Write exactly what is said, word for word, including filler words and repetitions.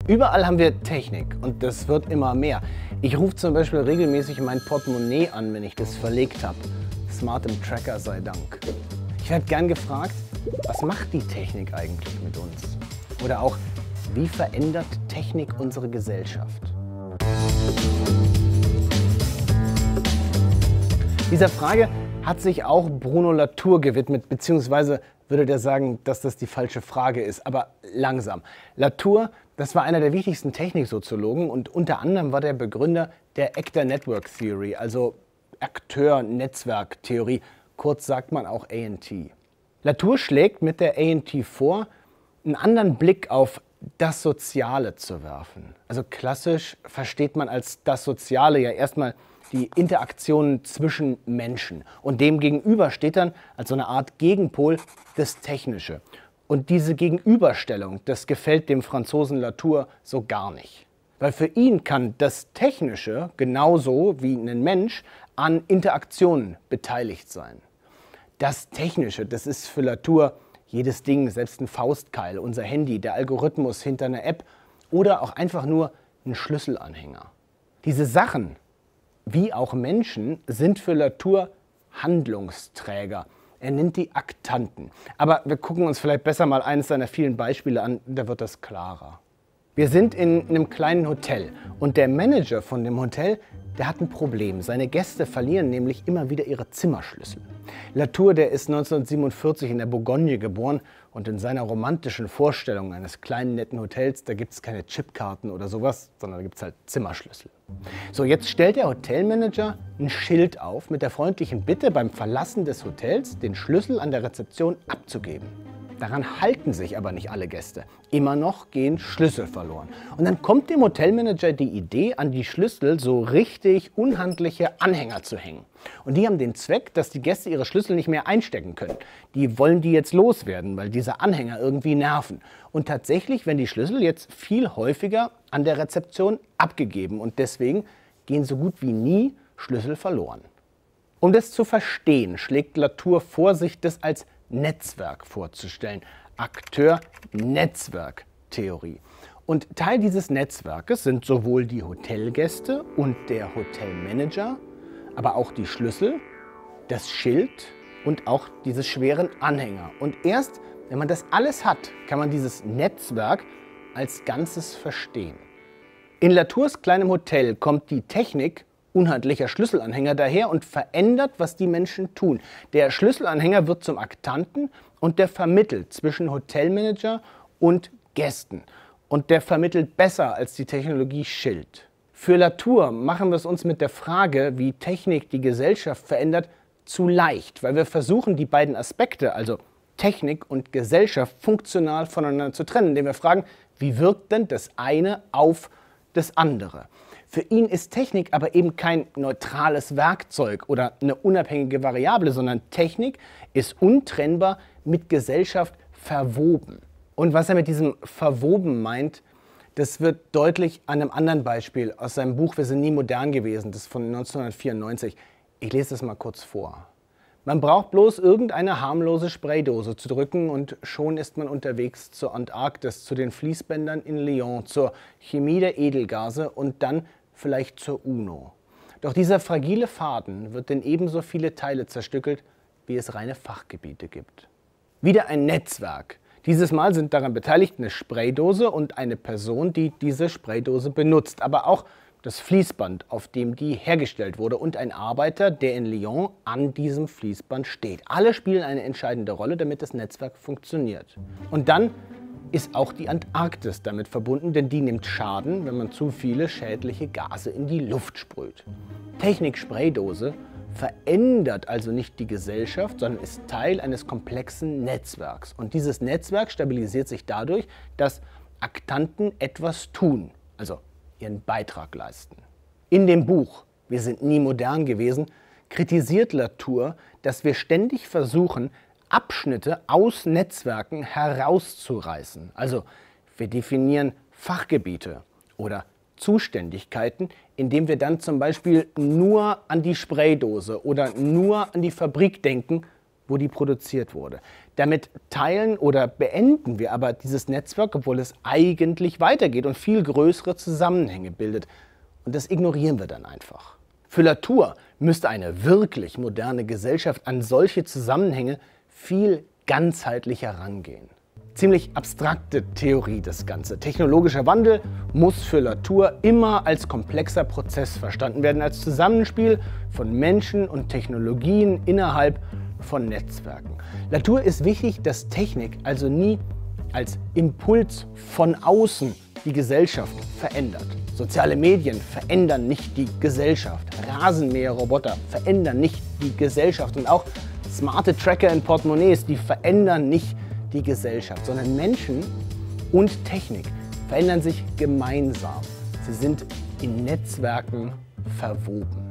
Überall haben wir Technik und das wird immer mehr. Ich rufe zum Beispiel regelmäßig mein Portemonnaie an, wenn ich das verlegt habe. Smart im Tracker sei Dank. Ich werde gern gefragt, was macht die Technik eigentlich mit uns? Oder auch, wie verändert Technik unsere Gesellschaft? Dieser Frage hat sich auch Bruno Latour gewidmet, beziehungsweise würde der sagen, dass das die falsche Frage ist, aber langsam. Latour, das war einer der wichtigsten Techniksoziologen und unter anderem war der Begründer der Actor Network Theory, also Akteur-Netzwerk-Theorie, kurz sagt man auch A N T. Latour schlägt mit der A N T vor, einen anderen Blick auf das Soziale zu werfen. Also klassisch versteht man als das Soziale ja erstmal die Interaktionen zwischen Menschen. Und dem gegenüber steht dann als so eine Art Gegenpol das Technische. Und diese Gegenüberstellung, das gefällt dem Franzosen Latour so gar nicht. Weil für ihn kann das Technische genauso wie ein Mensch an Interaktionen beteiligt sein. Das Technische, das ist für Latour jedes Ding, selbst ein Faustkeil, unser Handy, der Algorithmus hinter einer App oder auch einfach nur ein Schlüsselanhänger. Diese Sachen, wie auch Menschen, sind für Latour Handlungsträger. Er nennt die Aktanten. Aber wir gucken uns vielleicht besser mal eines seiner vielen Beispiele an, da wird das klarer. Wir sind in einem kleinen Hotel und der Manager von dem Hotel, der hat ein Problem. Seine Gäste verlieren nämlich immer wieder ihre Zimmerschlüssel. Latour, der ist neunzehnhundertsiebenundvierzig in der Bourgogne geboren und in seiner romantischen Vorstellung eines kleinen, netten Hotels, da gibt es keine Chipkarten oder sowas, sondern da gibt es halt Zimmerschlüssel. So, jetzt stellt der Hotelmanager ein Schild auf mit der freundlichen Bitte, beim Verlassen des Hotels den Schlüssel an der Rezeption abzugeben. Daran halten sich aber nicht alle Gäste. Immer noch gehen Schlüssel verloren. Und dann kommt dem Hotelmanager die Idee, an die Schlüssel so richtig unhandliche Anhänger zu hängen. Und die haben den Zweck, dass die Gäste ihre Schlüssel nicht mehr einstecken können. Die wollen die jetzt loswerden, weil diese Anhänger irgendwie nerven. Und tatsächlich werden die Schlüssel jetzt viel häufiger an der Rezeption abgegeben. Und deswegen gehen so gut wie nie Schlüssel verloren. Um das zu verstehen, schlägt Latour vor, sich das als Netzwerk vorzustellen. Akteur-Netzwerk-Theorie. Und Teil dieses Netzwerkes sind sowohl die Hotelgäste und der Hotelmanager, aber auch die Schlüssel, das Schild und auch diese schweren Anhänger. Und erst, wenn man das alles hat, kann man dieses Netzwerk als Ganzes verstehen. In Latours kleinem Hotel kommt die Technik unhandlicher Schlüsselanhänger daher und verändert, was die Menschen tun. Der Schlüsselanhänger wird zum Aktanten und der vermittelt zwischen Hotelmanager und Gästen. Und der vermittelt besser als die Technologie Schild. Für Latour machen wir es uns mit der Frage, wie Technik die Gesellschaft verändert, zu leicht, weil wir versuchen, die beiden Aspekte, also Technik und Gesellschaft, funktional voneinander zu trennen, indem wir fragen, wie wirkt denn das eine auf das andere? Für ihn ist Technik aber eben kein neutrales Werkzeug oder eine unabhängige Variable, sondern Technik ist untrennbar mit Gesellschaft verwoben. Und was er mit diesem verwoben meint, das wird deutlich an einem anderen Beispiel aus seinem Buch Wir sind nie modern gewesen, das ist von neunzehnhundertvierundneunzig. Ich lese das mal kurz vor. Man braucht bloß irgendeine harmlose Spraydose zu drücken und schon ist man unterwegs zur Antarktis, zu den Fließbändern in Lyon, zur Chemie der Edelgase und dann vielleicht zur UNO. Doch dieser fragile Faden wird in ebenso viele Teile zerstückelt, wie es reine Fachgebiete gibt. Wieder ein Netzwerk. Dieses Mal sind daran beteiligt eine Spraydose und eine Person, die diese Spraydose benutzt, aber auch das Fließband, auf dem die hergestellt wurde, und ein Arbeiter, der in Lyon an diesem Fließband steht. Alle spielen eine entscheidende Rolle, damit das Netzwerk funktioniert. Und dann ist auch die Antarktis damit verbunden, denn die nimmt Schaden, wenn man zu viele schädliche Gase in die Luft sprüht. Technik-Spraydose verändert also nicht die Gesellschaft, sondern ist Teil eines komplexen Netzwerks. Und dieses Netzwerk stabilisiert sich dadurch, dass Aktanten etwas tun, also ihren Beitrag leisten. In dem Buch Wir sind nie modern gewesen kritisiert Latour, dass wir ständig versuchen, Abschnitte aus Netzwerken herauszureißen. Also wir definieren Fachgebiete oder Zuständigkeiten, indem wir dann zum Beispiel nur an die Spraydose oder nur an die Fabrik denken wo die produziert wurde. Damit teilen oder beenden wir aber dieses Netzwerk, obwohl es eigentlich weitergeht und viel größere Zusammenhänge bildet. Und das ignorieren wir dann einfach. Für Latour müsste eine wirklich moderne Gesellschaft an solche Zusammenhänge viel ganzheitlicher rangehen. Ziemlich abstrakte Theorie das Ganze. Technologischer Wandel muss für Latour immer als komplexer Prozess verstanden werden, als Zusammenspiel von Menschen und Technologien innerhalb von Netzwerken. Latour ist wichtig, dass Technik also nie als Impuls von außen die Gesellschaft verändert. Soziale Medien verändern nicht die Gesellschaft. Rasenmäherroboter verändern nicht die Gesellschaft. Und auch smarte Tracker in Portemonnaies, die verändern nicht die Gesellschaft, sondern Menschen und Technik verändern sich gemeinsam. Sie sind in Netzwerken verwoben.